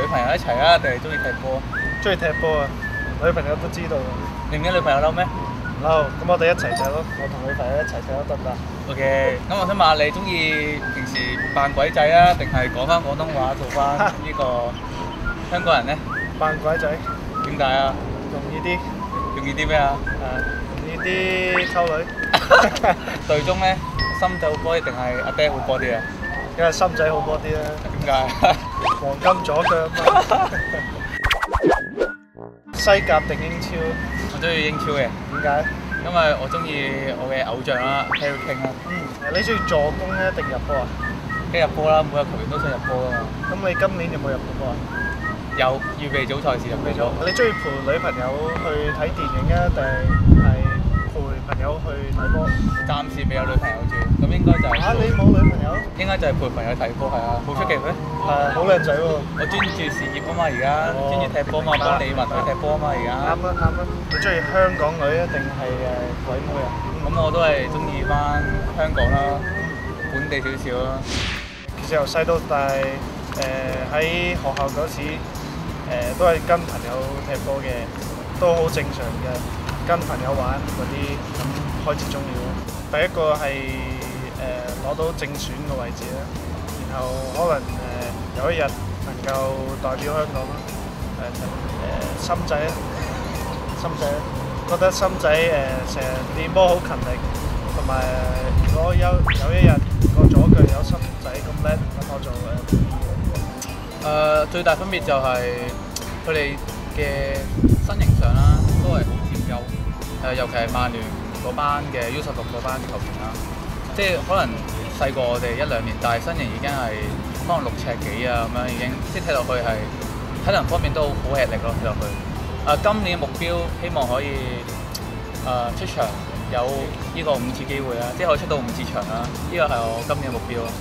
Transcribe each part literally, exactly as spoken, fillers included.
朋友一齊啊，定係中意踢波？ 中意踢波啊！女朋友都知道。 你唔驚女朋友嬲咩？ 唔嬲，咁我哋一齊踢咯，我同女朋友一齊踢都得唔得 ？OK，咁我想問下你中意平時扮鬼仔啊，定係講翻廣東話做翻呢個香港人咧？ 扮鬼仔。 點解啊？ 容易啲。 容易啲咩啊？ 誒，容易啲溝女。 隊中咧，心仔好波啲定係阿爹好波啲啊？ 梗係心仔好波啲啦。 點解？ 黃金左腳啊嘛。西甲定英超？ 我中意英超嘅。 點解？ 因為我中意我嘅偶像啦 ，Harry Kane 啦。 嗯，你中意助攻咧定入波啊？ 梗入波啦，每個球員都想入波噶嘛。 咁你今年有冇入過波啊？ 有預備組賽事入備咗。 你中意陪女朋友去睇電影啊，定係陪朋友去睇波？ 暫時未有女朋友住，咁應該就係。 嚇！你冇女朋友？ 應該就係陪朋友睇波係啊，好出奇咩？ 係啊，好靚仔喎！ 我專注事業啊嘛，而家專注踢波嘛，幫李雲去踢波啊嘛，而家。 啱啊啱啊！你中意香港女啊，定係誒鬼妹啊？ 咁我都係中意翻香港啦，本地少少啦。 其實由細到大，誒喺學校嗰時，誒都係跟朋友踢波嘅，都好正常嘅。跟朋友玩嗰啲，咁開始中意咯。第一個係誒攞到正選嘅位置啦，然後可能誒有一日能夠代表香港啦。誒誒，心仔啊，心仔，覺得心仔誒成日練波好勤力，同埋如果有有一日個左腳有心仔咁叻，咁我就誒。誒最大分別就係佢哋嘅身形上啦，都係好佔優。誒尤其係曼聯嗰班嘅 U 十六嗰班球員啦，即係可能細過我哋一兩年，但係身形已經係可能六尺幾啊咁樣，已經即係踢落去係體能方面都好吃力咯，踢落去。誒、今年嘅目標希望可以誒、出場有呢個五次機會啦，即係可以出到五次場啦，呢個係我今年嘅目標咯。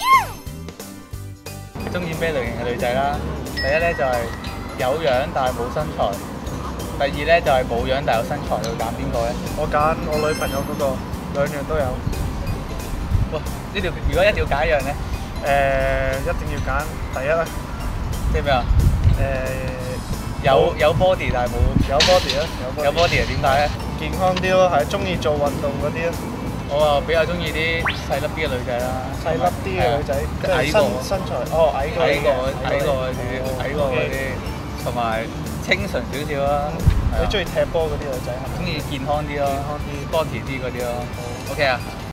中意咩類型嘅女仔啦？第一咧就係有樣但係冇身材。第二咧就係冇樣但有身材，你會揀邊個咧？ 我揀我女朋友嗰個，兩樣都有。 哇！呢條如果一定要揀一樣咧， 誒一定要揀第一啦。 即係咩啊？ 誒有有 body 但係冇有 body 啊，有有 body 係點解咧？ 健康啲咯，係中意做運動嗰啲咯。 我啊比較中意啲細粒啲嘅女仔啦， 細粒啲嘅女仔，即係身身材哦矮過矮過矮過嗰啲，矮過嗰啲，同埋清純少少啦。 你中意踢波嗰啲女仔係咪？ 中意健康啲咯， 健康啲 body 啲嗰啲咯。OK 啊！